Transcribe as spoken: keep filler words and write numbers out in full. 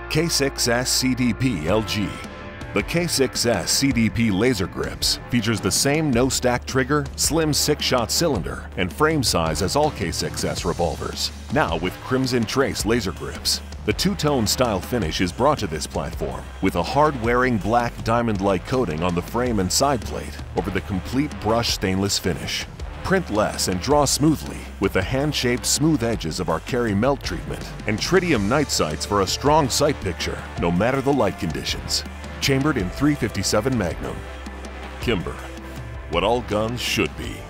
K six S C D P L G. The K six S C D P laser grips features the same no-stack trigger, slim six-shot cylinder, and frame size as all K six S revolvers, now with Crimson Trace laser grips. The two-tone style finish is brought to this platform with a hard-wearing black diamond-like coating on the frame and side plate over the complete brushed stainless finish. Print less and draw smoothly with the hand-shaped smooth edges of our Cary melt treatment and tritium night sights for a strong sight picture no matter the light conditions. Chambered in three fifty-seven Magnum. Kimber, what all guns should be.